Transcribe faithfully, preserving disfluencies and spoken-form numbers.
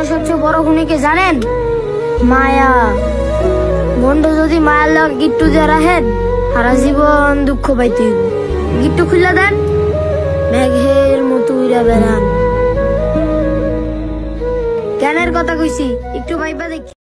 দুনিয়ার সবচেয়ে বড় খুনিকে জানেন? মায়া। বন্ধু যদি মায়ার লাগ গিট্টু দিয়ে রাখেন, সারা জীবন দুঃখ পাইতে হইব। গিট্টু খুললা দেন, মেঘের মতো উইরা বেড়ান। জ্ঞানের কথা কইছি, একটু ভাইবা দেখি।